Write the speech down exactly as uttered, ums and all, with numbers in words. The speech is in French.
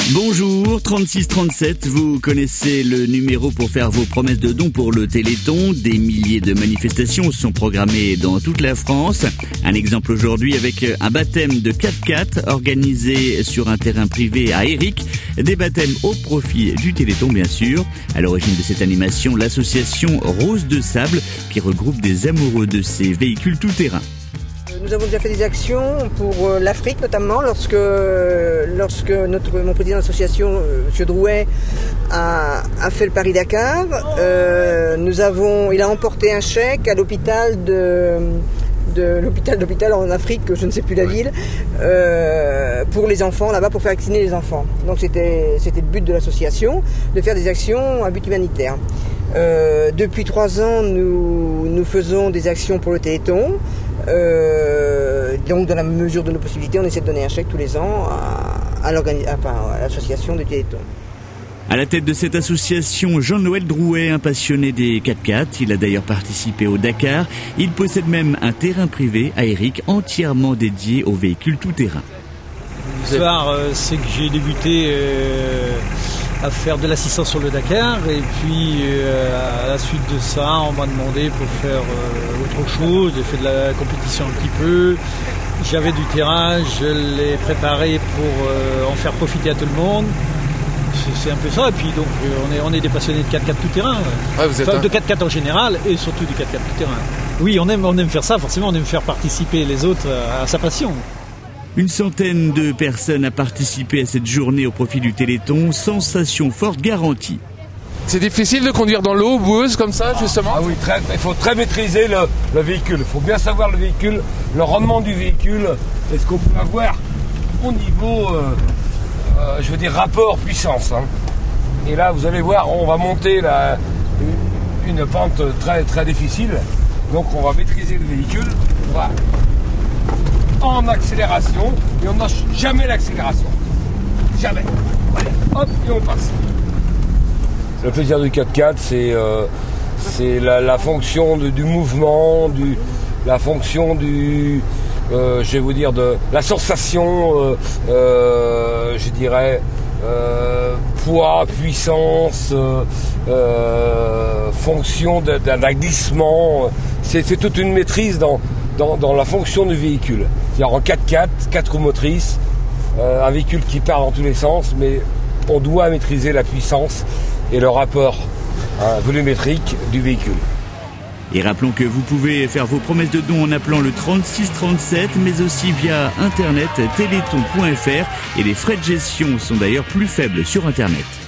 Bonjour, trente-six trente-sept, vous connaissez le numéro pour faire vos promesses de dons pour le Téléthon. Des milliers de manifestations sont programmées dans toute la France. Un exemple aujourd'hui avec un baptême de quatre-quatre organisé sur un terrain privé à Éric. Des baptêmes au profit du Téléthon bien sûr. À l'origine de cette animation, l'association Rose de Sable qui regroupe des amoureux de ces véhicules tout-terrain. Nous avons déjà fait des actions pour l'Afrique notamment lorsque, lorsque notre, mon président d'association, M. Drouet, a, a fait le Paris-Dakar. Euh, nous avons, il a emporté un chèque à l'hôpital de, de l'hôpital d'hôpital en Afrique, je ne sais plus la ville, euh, pour les enfants là-bas, pour faire vacciner les enfants. Donc c'était, c'était le but de l'association, de faire des actions à but humanitaire. Euh, depuis trois ans, nous, nous faisons des actions pour le Téléthon. Euh, donc, dans la mesure de nos possibilités, on essaie de donner un chèque tous les ans à, à, enfin, à l'association du Téléthon. À la tête de cette association, Jean-Noël Drouet, un passionné des quatre-quatre. Il a d'ailleurs participé au Dakar. Il possède même un terrain privé à Éric entièrement dédié aux véhicules tout-terrain. L'histoire, euh, c'est que j'ai débuté euh, à faire de l'assistance sur le Dakar et puis euh, à la suite de ça, on m'a demandé pour faire euh, autre chose. J'ai fait de la compétition un petit peu. J'avais du terrain, je l'ai préparé pour euh, en faire profiter à tout le monde. C'est un peu ça, et puis donc on est, on est des passionnés de quatre-quatre tout-terrain, ouais, vous êtes enfin, un... de quatre-quatre en général et surtout du quatre-quatre tout-terrain. Oui, on aime, on aime faire ça, forcément on aime faire participer les autres à, à sa passion. Une centaine de personnes a participé à cette journée au profit du Téléthon, sensation forte garantie. C'est difficile de conduire dans l'eau boueuse comme ça, justement? Ah oui, très, il faut très maîtriser le, le véhicule, il faut bien savoir le véhicule, le rendement du véhicule, et ce qu'on peut avoir au niveau... Euh, Euh, je veux dire rapport puissance, hein. Et là vous allez voir, on va monter la, une, une pente très très difficile, donc on va maîtriser le véhicule, on va en accélération et on n'a jamais l'accélération, jamais. Allez, hop et on passe. Le plaisir du quatre-quatre, c'est euh, c'est la, la fonction de, du mouvement, du, la fonction du Euh, je vais vous dire de la sensation, euh, euh, je dirais, euh, poids, puissance, euh, euh, fonction d'un glissement. C'est toute une maîtrise dans, dans, dans la fonction du véhicule. C'est-à-dire en quatre-quatre, quatre roues motrices, euh, un véhicule qui part dans tous les sens, mais on doit maîtriser la puissance et le rapport hein, volumétrique du véhicule. Et rappelons que vous pouvez faire vos promesses de dons en appelant le trente-six trente-sept, mais aussi via internet téléthon point F R, et les frais de gestion sont d'ailleurs plus faibles sur internet.